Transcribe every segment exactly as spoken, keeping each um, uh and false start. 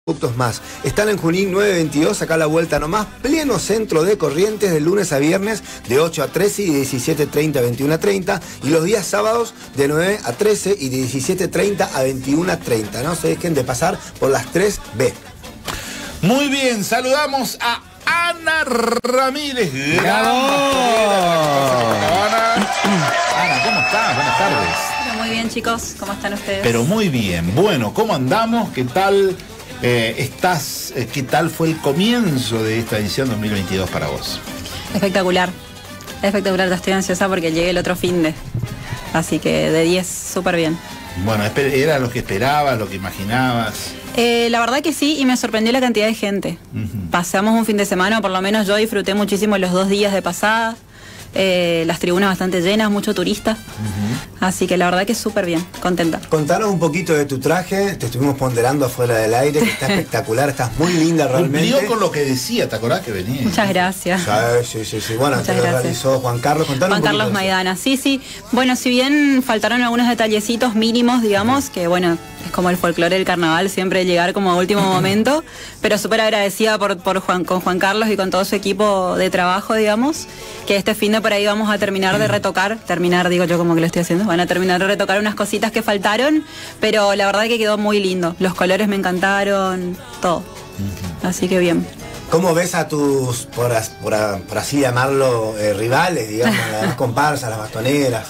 productos más. Están en Junín nueve veintidós, acá a la vuelta nomás, pleno centro de Corrientes, de lunes a viernes de ocho a trece y de diecisiete treinta a veintiuno treinta, y los días sábados de nueve a trece y de diecisiete treinta a veintiuno treinta. No se dejen de pasar por las tres B. Muy bien, saludamos a Ana Ramírez. ¡Bravo! Ana, ¿cómo estás? Buenas tardes. Muy bien, chicos, ¿cómo están ustedes? Pero muy bien. Bueno, ¿cómo andamos? ¿Qué tal eh, estás? Eh, ¿Qué tal fue el comienzo de esta edición dos mil veintidós para vos? Espectacular. Espectacular, estoy ansiosa porque llegue el otro fin de. Así que de diez, súper bien. Bueno, ¿era lo que esperabas, lo que imaginabas? Eh, la verdad que sí, y me sorprendió la cantidad de gente. Uh-huh. Pasamos un fin de semana, o por lo menos yo disfruté muchísimo los dos días de pasada. Eh, las tribunas bastante llenas, mucho turista. Uh-huh. Así que la verdad que súper bien, contenta. Contanos un poquito de tu traje, te estuvimos ponderando afuera del aire, que está espectacular, estás muy linda realmente. Cumplió con lo que decía, ¿te acordás que venía? Muchas gracias. Sí, sí, sí, sí. Bueno, te lo realizó Juan Carlos, contanos Juan Carlos Maidana, sí, sí. Bueno, si bien faltaron algunos detallecitos mínimos, digamos, uh-huh. que bueno, es como el folclore del carnaval, siempre llegar como a último momento, pero súper agradecida por, por Juan, con Juan Carlos y con todo su equipo de trabajo, digamos, que este fin de por ahí vamos a terminar de retocar, terminar, digo yo como que lo estoy haciendo, van a terminar de retocar unas cositas que faltaron, pero la verdad que quedó muy lindo, los colores me encantaron, todo, uh-huh. Así que bien. ¿Cómo ves a tus, por, por, por así llamarlo, eh, rivales, digamos, las comparsas, las bastoneras?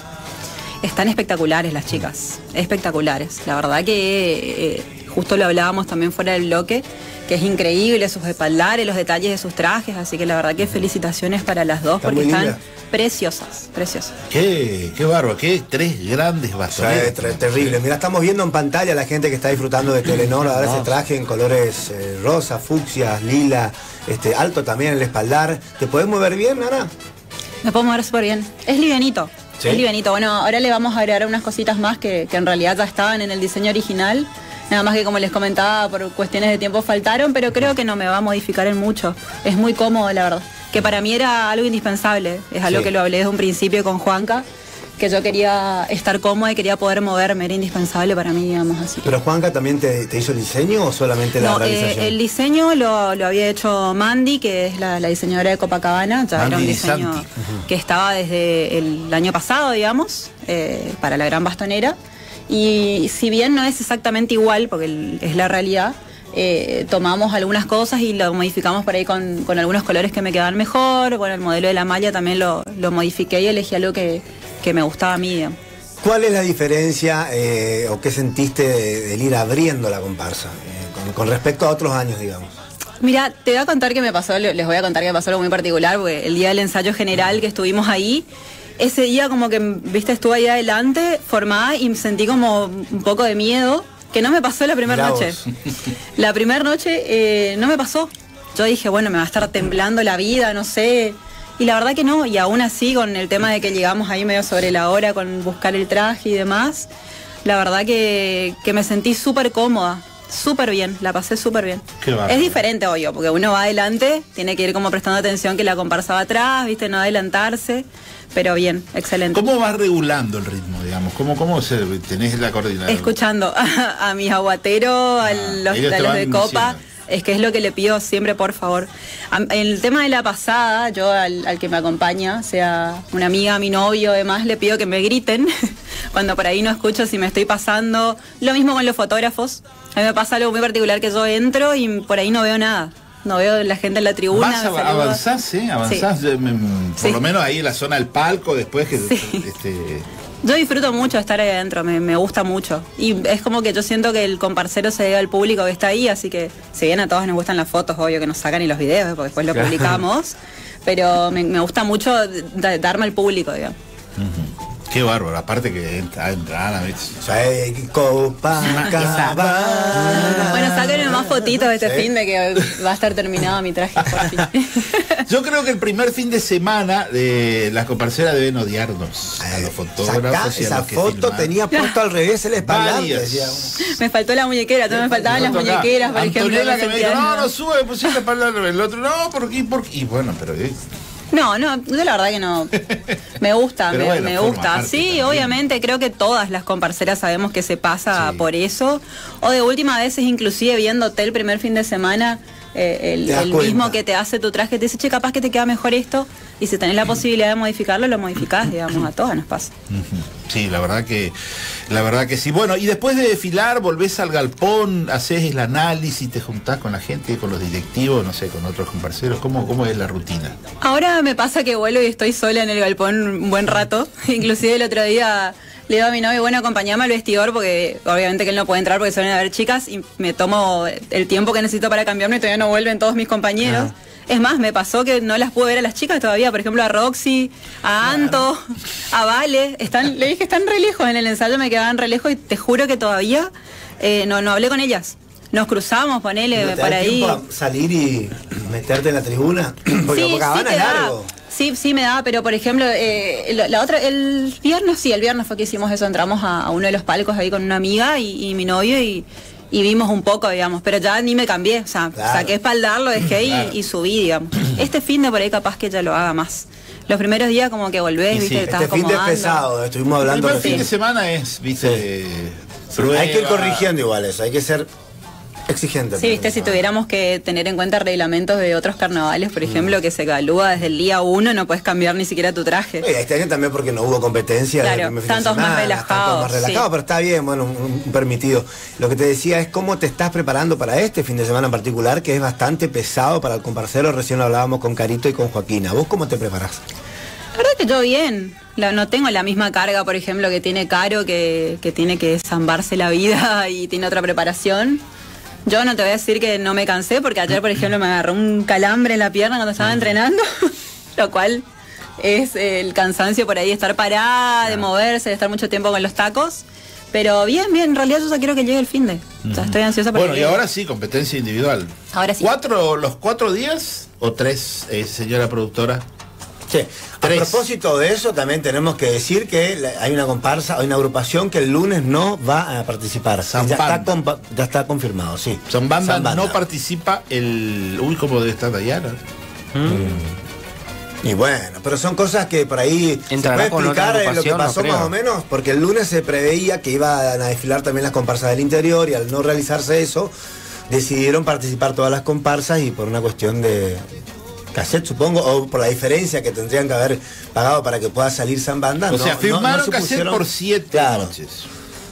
Están espectaculares las chicas, espectaculares, la verdad que eh, justo lo hablábamos también fuera del bloque, que es increíble sus espaldares, los detalles de sus trajes, así que la verdad que felicitaciones para las dos, porque están preciosas, preciosas. Qué, qué bárbaro, qué tres grandes bastoneras. O sea, terrible. Mira, estamos viendo en pantalla a la gente que está disfrutando de Telenor, ahora no. Ese traje en colores eh, rosa, fucsia, lila, este, alto también en el espaldar. ¿Te podés mover bien, Ana? Me puedo mover súper bien. Es livianito. ¿Sí? Es livianito. Bueno, ahora le vamos a agregar unas cositas más que, que en realidad ya estaban en el diseño original. Nada más que, como les comentaba, por cuestiones de tiempo faltaron, pero creo que no me va a modificar en mucho. Es muy cómodo, la verdad. Que para mí era algo indispensable. Es algo sí. que lo hablé desde un principio con Juanca, que yo quería estar cómoda y quería poder moverme. Era indispensable para mí, digamos así. ¿Pero Juanca también te, te hizo el diseño o solamente la no, realización? Eh, el diseño lo, lo había hecho Mandy, que es la, la diseñadora de Copacabana. Ya Mandy era un diseño uh-huh. que estaba desde el año pasado, digamos, eh, para la Gran Bastonera. Y si bien no es exactamente igual, porque es la realidad, eh, tomamos algunas cosas y lo modificamos por ahí con, con algunos colores que me quedaban mejor. Bueno, el modelo de la malla también lo, lo modifiqué y elegí algo que, que me gustaba a mí, digamos. ¿Cuál es la diferencia eh, o qué sentiste de, de ir abriendo la comparsa eh, con, con respecto a otros años, digamos? Mira, te voy a contar qué me pasó, les voy a contar que me pasó algo muy particular, porque el día del ensayo general que estuvimos ahí, ese día como que, viste, estuve ahí adelante, formada, y sentí como un poco de miedo, que no me pasó la primera noche. La primera noche eh, no me pasó. Yo dije, bueno, me va a estar temblando la vida, no sé. Y la verdad que no, y aún así, con el tema de que llegamos ahí medio sobre la hora, con buscar el traje y demás, la verdad que, que me sentí súper cómoda. Súper bien, la pasé súper bien. Es diferente, obvio, porque uno va adelante, tiene que ir como prestando atención que la comparsa va atrás, viste, no adelantarse, pero bien, excelente. ¿Cómo vas regulando el ritmo, digamos? ¿Cómo, cómo se, tenés la coordinación? Escuchando a, a mis aguateros, ah, a los, a los de copa. Diciendo. Es que es lo que le pido siempre, por favor. En el tema de la pasada, yo al, al que me acompaña, sea una amiga, mi novio, además, le pido que me griten cuando por ahí no escucho si me estoy pasando. Lo mismo con los fotógrafos. A mí me pasa algo muy particular, que yo entro y por ahí no veo nada. No veo la gente en la tribuna. Vas a, avanzás, ¿eh? Avanzás, sí. Por sí. lo menos ahí en la zona del palco, después que... Sí. Este... Yo disfruto mucho estar ahí adentro, me, me gusta mucho. Y es como que yo siento que el comparsero se debe al público que está ahí, así que si bien a todos nos gustan las fotos, obvio que nos sacan y los videos, porque después lo claro. publicamos, pero me, me gusta mucho darme al público, digamos. Uh-huh. Qué bárbaro, aparte que entra, entra, Copacabana. Bueno, sáquenme más fotitos de este ¿sí? fin de que va a estar terminado mi traje por fin. Yo creo que el primer fin de semana de las comparseras deben odiarnos a los fotógrafos. Saca, y a esa los que foto filman. Tenía puesto al revés el espaldar. Me faltó la muñequera, yo me faltaban las muñequeras, por Antonella ejemplo. que me dijo, no, no sube, pusiste el espaldar al revés. El otro, no, ¿por qué? ¿Por qué? Y bueno, pero... Eh, No, no, yo la verdad que no. Me gusta, Pero me, bueno, me forma gusta. parte Sí, también. obviamente, creo que todas las comparceras sabemos que se pasa Sí. por eso. O de última veces, inclusive viéndote el primer fin de semana, eh, el, Te das el cuenta. mismo que te hace tu traje te dice, che, capaz que te queda mejor esto. Y si tenés la posibilidad de modificarlo, lo modificás, digamos, a todas nos pasa. Ujú. Sí, la verdad que la verdad que sí. Bueno, y después de desfilar, volvés al galpón, haces el análisis, te juntás con la gente, con los directivos, no sé, con otros comparceros. ¿Cómo, cómo es la rutina? Ahora me pasa que vuelo y estoy sola en el galpón un buen rato. Inclusive el otro día le digo a mi novio, bueno, acompañame al vestidor porque obviamente que él no puede entrar porque suelen haber chicas y me tomo el tiempo que necesito para cambiarme y todavía no vuelven todos mis compañeros. Ah. Es más, me pasó que no las pude ver a las chicas todavía, por ejemplo a Roxy, a Anto, a Vale, están, le dije están re lejos en el ensayo, me quedaban re lejos y te juro que todavía eh, no, no hablé con ellas. Nos cruzamos, ponele, ¿No te por da ahí. tiempo a salir y meterte en la tribuna? Porque Sí, Copacabana sí es te da. largo. Sí, sí me da, pero por ejemplo, eh, la, la otra, el viernes, sí, el viernes fue que hicimos eso, entramos a, a uno de los palcos ahí con una amiga y, y mi novio y, y vimos un poco, digamos, pero ya ni me cambié, o sea, Claro. saqué espaldar, lo dejé y, Claro. y subí, digamos. Este fin de por ahí capaz que ya lo haga más. Los primeros días como que volvés, Y sí, viste, estás Este fin de es acomodando. pesado, estuvimos El hablando primer fin recién. de semana es, viste, prueba. Hay que ir corrigiendo igual eso, hay que ser exigente. Sí, viste, si tuviéramos que tener en cuenta reglamentos de otros carnavales, por ejemplo, que se evalúa desde el día uno, no puedes cambiar ni siquiera tu traje. Oye, este año también porque no hubo competencia. Claro, desde el primer fin de están todos más semana, relajados, están todos más relajados, sí. pero está bien, bueno, un, un permitido. Lo que te decía es cómo te estás preparando para este fin de semana en particular, que es bastante pesado para el comparcero. Recién lo hablábamos con Carito y con Joaquina. ¿Vos cómo te preparás? La verdad que yo bien. La- no tengo la misma carga, por ejemplo, que tiene Caro, que, que tiene que zambarse la vida y tiene otra preparación. Yo no te voy a decir que no me cansé, porque ayer, por ejemplo, me agarró un calambre en la pierna cuando estaba entrenando, lo cual es eh, el cansancio por ahí de estar parada, de moverse, de estar mucho tiempo con los tacos. Pero bien, bien, en realidad yo ya quiero que llegue el fin de. O sea, estoy ansiosa por Bueno, que y llegue. ahora sí, competencia individual. Ahora sí. ¿Cuatro, los cuatro días o tres, eh, señora productora? Sí. A Tres. propósito de eso, también tenemos que decir que la- hay una comparsa, hay una agrupación que el lunes no va a participar. Ya Zambanda. está, compa- ya está confirmado, sí. Zambanda Zambanda. no participa el... Uy, ¿cómo debe estar Dayana? Y bueno, pero son cosas que por ahí se Entrará puede con otra explicar eh, lo que agrupación, no pasó creo. más o menos, porque el lunes se preveía que iban a desfilar también las comparsas del interior y al no realizarse eso, decidieron participar todas las comparsas y por una cuestión de cassette, supongo, o por la diferencia que tendrían que haber pagado para que pueda salir Zambanda. O no- sea, no- firmaron no se cassette pusieron- por siete Claro. noches.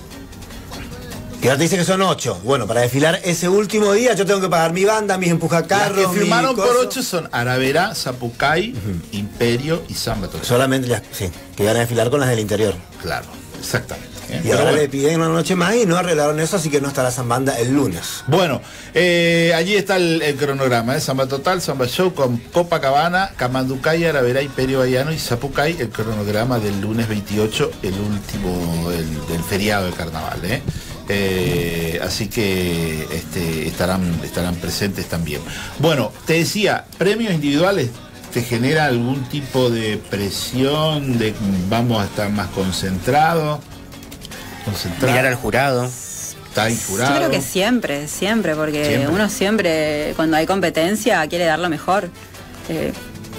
Que ahora te dice que son ocho. Bueno, para desfilar ese último día yo tengo que pagar mi banda, mis Las empujacarros. que firmaron mi por coso. ocho son Aravera, Zapucay, Imperio y Samba Total. Solamente las, sí, que iban a desfilar con las del interior. Claro, exactamente. ¿eh? Y Pero ahora bueno. le piden una noche más y no arreglaron eso, así que no estará Zambanda el lunes. Bueno, eh, allí está el, el cronograma, ¿eh? Samba Total, Samba Show con Copacabana, Camanducay, Aravera, Imperio Bayano y Zapucay, el cronograma del lunes veintiocho, el último el- del feriado de carnaval. ¿eh? Eh, así que este, estarán, estarán presentes también. Bueno, te decía, premios individuales. ¿Te genera algún tipo de presión de vamos a estar más concentrados? Concentrados. Mirar al jurado. Está ahí jurado. Yo creo que siempre, siempre, porque Siempre. uno siempre, cuando hay competencia, quiere dar lo mejor. Eh,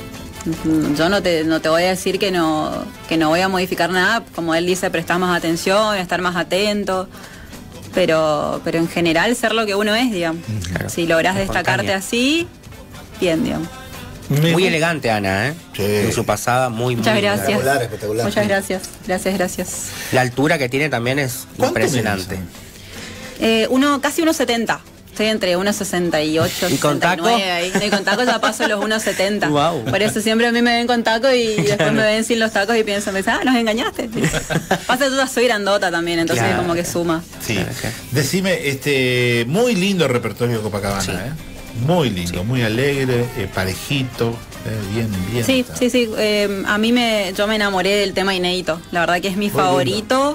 yo no te, no te voy a decir que no, que no voy a modificar nada, como él dice, prestar más atención, estar más atento, pero, pero en general ser lo que uno es, digamos. Claro. Si lográs Espontánea. destacarte así, bien, digamos. Me Muy gu- elegante, Ana, ¿eh? Sí. En su pasada, muy, Muchas muy gracias. elegante. Espectacular, espectacular. Muchas gracias, gracias, gracias. La altura que tiene también es ¿Cuánto impresionante. medís? Eh, uno, casi uno setenta. Estoy entre uno sesenta y ocho, ¿Y con sesenta y nueve taco? ahí. Y con taco ya paso los uno setenta. Guau. Por eso siempre a mí me ven con taco y después me ven sin los tacos y piensan, me dicen, ah, nos engañaste. Pasa que yo ya soy grandota también, entonces Claro. como que suma. Sí. Claro, claro. Decime, este, muy lindo el repertorio de Copacabana, Sí. ¿eh? Muy lindo, muy alegre, eh, parejito, eh, bien, bien. Sí, está. sí, sí. eh, a mí me, yo me enamoré del tema inédito. La verdad que es mi Muy favorito.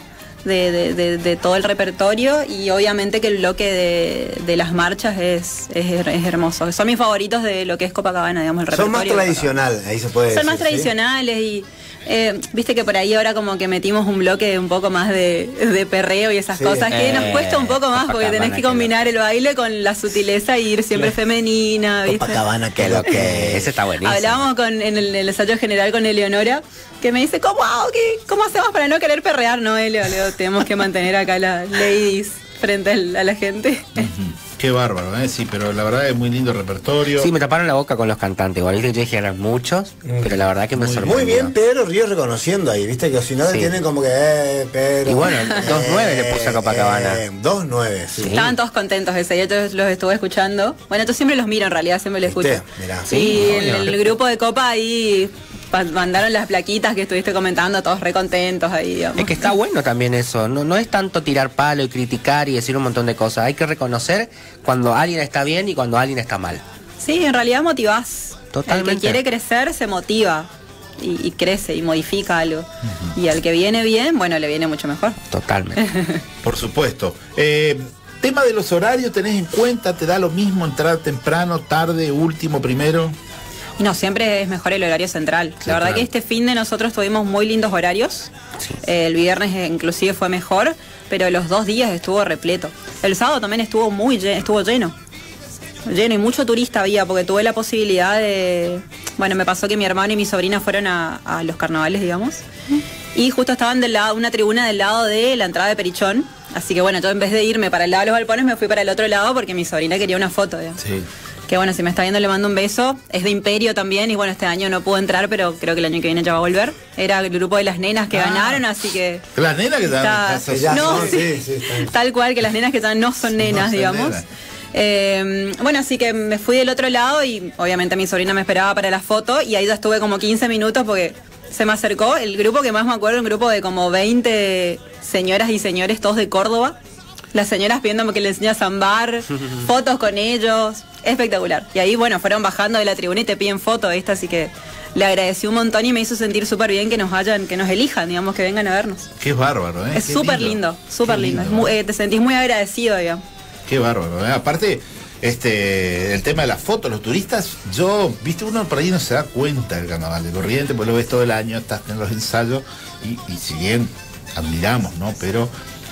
de, de, de, de todo el repertorio, y obviamente que el bloque de, de las marchas es, es, es hermoso. Son mis favoritos de lo que es Copacabana, digamos, el repertorio. Son más tradicionales, ahí se puede Son decir, más tradicionales, ¿sí? Y eh, viste que por ahí ahora como que metimos un bloque un poco más de, de perreo y esas Sí. cosas que Eh, nos cuesta un poco más porque tenés Copacabana, que que combinar el baile con la sutileza y ir siempre femenina, ¿viste? Copacabana, Que lo que ese está buenísimo. Hablábamos con, en, el, en el ensayo general con Eleonora, que me dice, ¿cómo hago? ¿Qué, ¿Cómo hacemos para no querer perrear? No, Eleo, Leo, tenemos que mantener acá las ladies frente al- a la gente. Qué bárbaro, ¿eh? Sí, pero la verdad es muy lindo repertorio. Sí, me taparon la boca con los cantantes. Igual viste que yo dije eran muchos, pero la verdad que me Muy bien. sorprendió. Muy bien Pedro Ríos reconociendo ahí, viste que si no Sí. tienen como que eh, Pedro. Y bueno, dos nueve le puse a Copacabana. Eh, dos nueve, sí. Sí. Estaban todos contentos ese día, yo los estuve escuchando. Bueno, yo siempre los miro en realidad, siempre los escucho. ¿Viste? Mirá. Sí, Sí, en obvio. el grupo de Copa ahí pa- mandaron las plaquitas que estuviste comentando, todos re contentos ahí, digamos. Es que está bueno también eso, no, no es tanto tirar palo y criticar y decir un montón de cosas, hay que reconocer cuando alguien está bien y cuando alguien está mal. Sí, en realidad motivás. El Totalmente. que quiere crecer se motiva y, y crece y modifica algo. Y al que viene bien, bueno, le viene mucho mejor. Totalmente. Por supuesto. Eh, tema de los horarios, ¿tenés en cuenta? ¿Te da lo mismo entrar temprano, tarde, último, primero? No, siempre es mejor el horario central. Sí, La verdad claro. que este fin de nosotros tuvimos muy lindos horarios. Sí. Eh, el viernes eh, inclusive fue mejor, pero los dos días estuvo repleto. El sábado también estuvo muy lleno, estuvo lleno. Lleno y mucho turista había, porque tuve la posibilidad de... Bueno, me pasó que mi hermano y mi sobrina fueron a, a los carnavales, digamos. Y justo estaban del lado, una tribuna del lado de la entrada de Perichón. Así que bueno, yo en vez de irme para el lado de los balcones, me fui para el otro lado porque mi sobrina quería una foto, digamos. Sí. Que bueno, si me está viendo le mando un beso. Es de Imperio también y bueno, este año no pudo entrar, pero creo que el año que viene ya va a volver. Era el grupo de las nenas que Ah. ganaron, así que... Las nenas que Está- están... Que ya No, son, sí. sí, sí, están. Tal cual, que las nenas que ya no son nenas, son digamos. nenas. Eh, bueno, así que me fui del otro lado y obviamente mi sobrina me esperaba para la foto y ahí ya estuve como quince minutos porque se me acercó el grupo que más me acuerdo, un grupo de como veinte señoras y señores, todos de Córdoba. Las señoras pidiéndome que les enseñe a zambar, fotos con ellos, espectacular. Y ahí, bueno, fueron bajando de la tribuna y te piden fotos, ¿viste? Así que le agradecí un montón y me hizo sentir súper bien que nos vayan, que nos elijan, digamos, que vengan a vernos. Qué bárbaro, ¿eh? Es Qué súper lindo, súper Qué lindo. Es muy- eh, te sentís muy agradecido, digamos. Qué bárbaro, ¿eh? Aparte, este, el tema de las fotos, los turistas, yo, viste, uno por ahí no se da cuenta del carnaval de Corrientes, pues lo ves todo el año, estás en los ensayos, y, y si bien admiramos, ¿no? Pero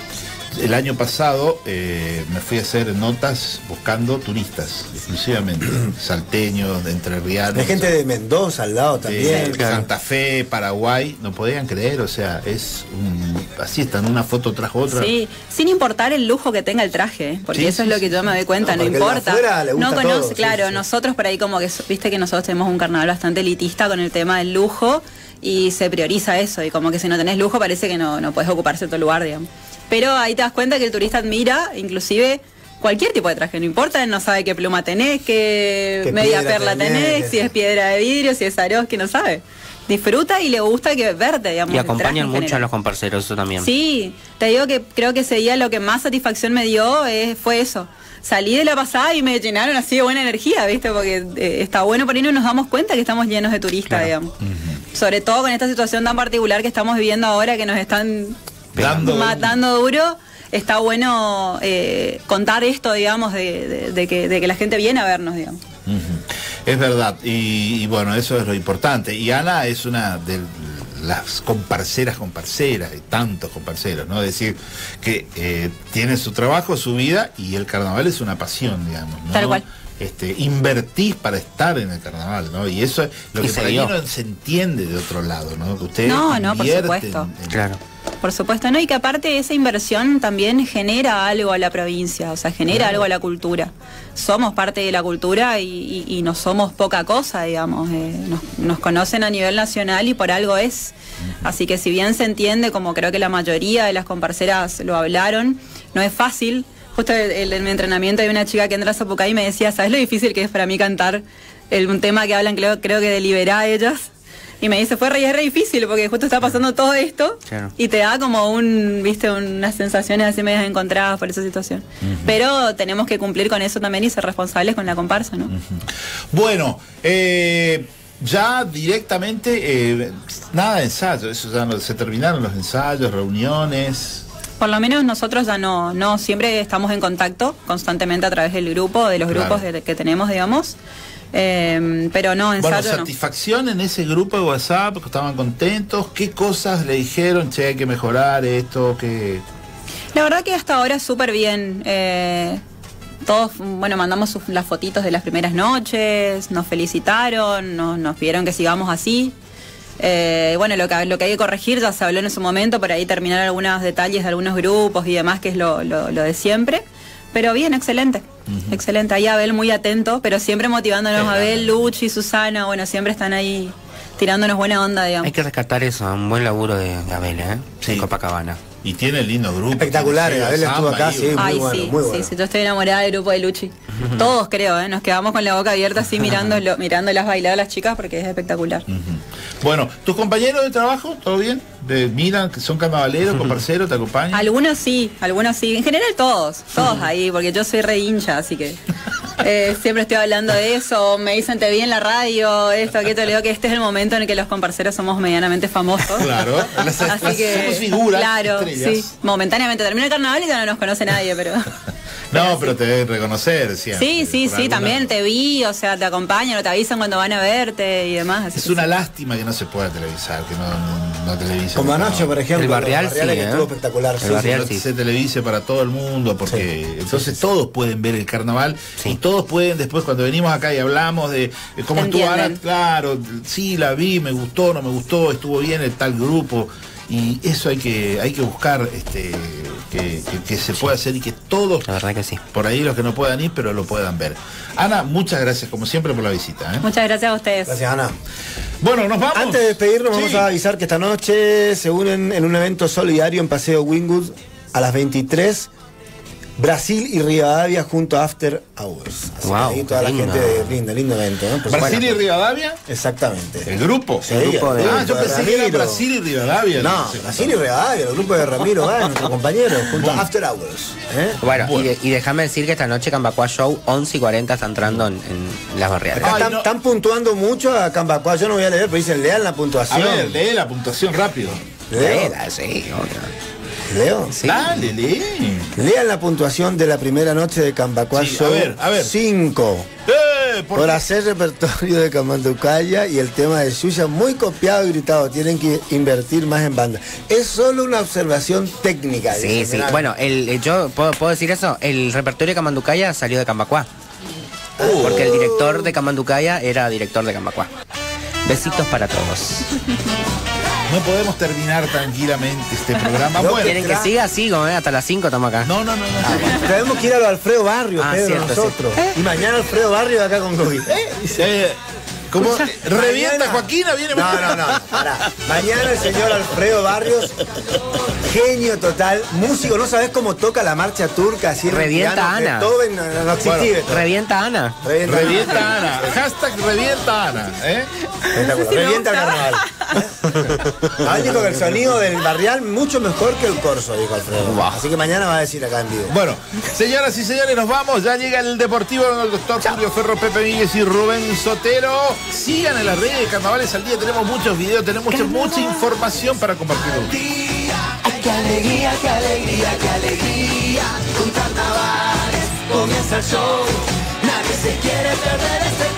el año pasado eh, me fui a hacer notas buscando turistas, exclusivamente, salteños, de entrerrianos. Hay gente de Mendoza al lado de también. Santa Fe, Paraguay, no podían creer, o sea, es un, así están una foto tras otra. Sí, sin importar el lujo que tenga el traje, ¿eh? Porque Sí, eso sí, es lo sí. que yo me doy cuenta, No, no, porque el de importa. afuera le gusta No conoce, todo, sí, claro, sí. nosotros por ahí como que, viste que nosotros tenemos un carnaval bastante elitista con el tema del lujo y se prioriza eso y como que si no tenés lujo parece que no, no puedes ocupar cierto lugar, digamos. Pero ahí te das cuenta que el turista admira, inclusive cualquier tipo de traje, no importa, no sabe qué pluma tenés, qué, Qué media piedra perla tenés, tenés. si es piedra de vidrio, si es que no sabe. Disfruta y le gusta que verte, digamos. Y el traje acompañan en mucho a general. los comparceros, eso también. Sí, te digo que creo que ese día lo que más satisfacción me dio eh, fue eso. Salí de la pasada y me llenaron así de buena energía, ¿viste? Porque eh, está bueno por ahí no nos damos cuenta que estamos llenos de turistas, Claro. digamos. Sobre todo con esta situación tan particular que estamos viviendo ahora, que nos están Dando- matando duro. Está bueno eh, contar esto, digamos, de, de- de que, de que la gente viene a vernos, digamos. Ujú. Es verdad, y, y bueno, eso es lo importante. Y Ana es una de las comparceras, comparceras, de tantos comparceros, ¿no? Es decir, que eh, tiene su trabajo, su vida, y el carnaval es una pasión, digamos, ¿no? Tal cual. Este, invertís para estar en el carnaval, ¿no? Y eso es lo Y que se por ahí dio. no se entiende de otro lado, ¿no? Que ustedes No, no, por invierten supuesto. en- Claro. Por supuesto, ¿no? Y que aparte esa inversión también genera algo a la provincia, o sea, genera Claro. algo a la cultura. Somos parte de la cultura y, y- y no somos poca cosa, digamos. eh, nos, nos conocen a nivel nacional y por algo es. Así que si bien se entiende, como creo que la mayoría de las comparceras lo hablaron, no es fácil. Justo el- en mi entrenamiento hay una chica que entra a Zapucay y me decía, ¿sabes lo difícil que es para mí cantar el, un tema que hablan, creo, creo que de liberar a ellas? Y me dice, fue re, es re difícil porque justo está pasando todo esto Claro. y te da como un, viste, unas sensaciones así medias encontradas por esa situación. Pero tenemos que cumplir con eso también y ser responsables con la comparsa, ¿no? Bueno, eh, ya directamente, eh, nada de ensayo, eso ya no, se terminaron los ensayos, reuniones. Por lo menos nosotros ya no, no siempre estamos en contacto constantemente a través del grupo, de los Claro. grupos de- que tenemos, digamos. Eh, pero no, Bueno, ensayo no. satisfacción en ese grupo de WhatsApp, que estaban contentos. ¿Qué cosas le dijeron? Che, hay que mejorar esto, que... La verdad que hasta ahora súper bien. Eh, todos, bueno, mandamos sus- las fotitos de las primeras noches, nos felicitaron, nos, nos pidieron que sigamos así. Eh, bueno, lo que, lo que hay que corregir ya se habló en su momento, por ahí terminar algunos detalles de algunos grupos y demás, que es lo, lo, lo de siempre. Pero bien, excelente. Uh-huh. Excelente. Ahí Abel muy atento, pero siempre motivándonos. Qué Abel, Luchi, Susana, bueno, siempre están ahí tirándonos buena onda, digamos. Hay que rescatar eso, un buen laburo de, de Abel, ¿eh? Sí. En Copacabana. Y tiene lindo grupo. Espectacular, tiene Abel estuvo samba acá, ahí. sí. Muy Ay, bueno, sí, muy bueno. sí, sí, yo estoy enamorada del grupo de Luchi. Todos creo, ¿eh? Nos quedamos con la boca abierta así mirando, mirándolas bailar a las chicas porque es espectacular. Ujú. Bueno, ¿tus compañeros de trabajo, todo bien? De, miran, que son carnavaleros, comparceros, te acompañan. Algunos sí, algunos sí. En general todos, todos ahí, porque yo soy re hincha, así que eh, siempre estoy hablando de eso. Me dicen, te vi en la radio, esto, aquello. Le digo que este es el momento en el que los comparceros somos medianamente famosos. Claro, las, Así las- que, somos figuras, claro, estrellas. sí. Momentáneamente termina el carnaval y ya no nos conoce nadie, pero... No, pero te deben reconocer siempre. Sí, sí, por sí, alguna- también te vi, o sea, te acompañan o te avisan cuando van a verte y demás. así Es que una sí. lástima que no se pueda televisar, que no, no, no televisen. Como no. anoche, por ejemplo. El Barrial los Barriales, sí, que ¿eh? estuvo espectacular. El sí, sí. Barrial No sí. se televise para todo el mundo, porque Sí. entonces Sí, sí, sí. todos pueden ver el carnaval Sí. y todos pueden después, cuando venimos acá y hablamos de, de cómo estuvo Ana, Entienden. claro, sí, la vi, me gustó, no me gustó, estuvo bien el tal grupo. Y eso hay que hay que buscar este que, que- que se pueda hacer y que todos, La verdad que sí. por ahí los que no puedan ir, pero lo puedan ver. Ana, muchas gracias como siempre por la visita. ¿eh? Muchas gracias a ustedes. Gracias, Ana. Bueno, nos vamos. Antes de despedirnos, Sí. vamos a avisar que esta noche se unen en un evento solidario en Paseo Wingwood a las veintitrés. Brasil y Rivadavia junto a After Hours. Así Wow, que ahí toda qué la lindo. gente de lindo, lindo evento, ¿no? Por Brasil supuesto. y Rivadavia, Exactamente. el grupo. Sí, el grupo de- Ah, yo de pensé que era Ramiro. Brasil y Rivadavia. No, sé. Brasil y Rivadavia, el grupo de Ramiro Gáez, nuestro compañero, junto a After Hours. ¿eh? Bueno, Bueno. y, de- y déjame decir que esta noche Cambacuá Show once y cuarenta está entrando en, en las barriadas. Acá Ay, están, no. están puntuando mucho a Cambacuá. Yo no voy a leer, pero dicen, lean la A puntuación. ver, lee la puntuación rápido. Leo, Era, sí, obvio. Leo. Sí. Dale, lee. Lean la puntuación de la primera noche de Cambacuá Sí, a Show. ver, a ver. cinco. Eh, ¿por Por qué? hacer repertorio de Camanducaya y el tema de Yuya muy copiado y gritado. Tienen que invertir más en banda. Es solo una observación técnica. Sí, dice, sí. mirá. Bueno, el, el- yo ¿puedo, puedo decir eso. El repertorio de Camanducaya salió de Cambacuá. Oh. Porque el director de Camanducaya era director de Cambacuá. Besitos para todos. No podemos terminar tranquilamente este programa. No, Bueno, ¿Quieren que tra- siga? Sigo, ¿eh? Hasta las cinco estamos acá. no, no, no, no. Tenemos que ir a lo Alfredo Barrio, Ah, Pedro, cierto, nosotros. Y mañana Alfredo Barrio acá con COVID. ¿Eh? Eh, ¿Cómo? ¿Revienta Mañana- Joaquina? ¿Viene No, no, no, pará. Mañana el señor Alfredo Barrios, genio total, músico, no sabes cómo toca la marcha turca, así en el Revienta piano, Ana. Beethoven, no, no, no existía Bueno, Beethoven. Revienta Ana. Revienta, Revienta Ana. Hashtag revienta Ana. ¿eh? Espectacular. Revienta el carnaval. Ah, él dijo que el sonido del barrial mucho mejor que el corso, dijo Alfredo. Wow. Así que mañana va a decir acá en vivo. Bueno, señoras y señores, nos vamos. Ya llega el Deportivo con el doctor Julio Ferro, Pepe Míguez y Rubén Sotero. Sigan en las redes de Carnavales al Día. Tenemos muchos videos, tenemos mucha, mucha información para compartir. Ay, qué alegría, qué alegría, qué alegría. Con carnavales comienza el show. Nadie se quiere perder este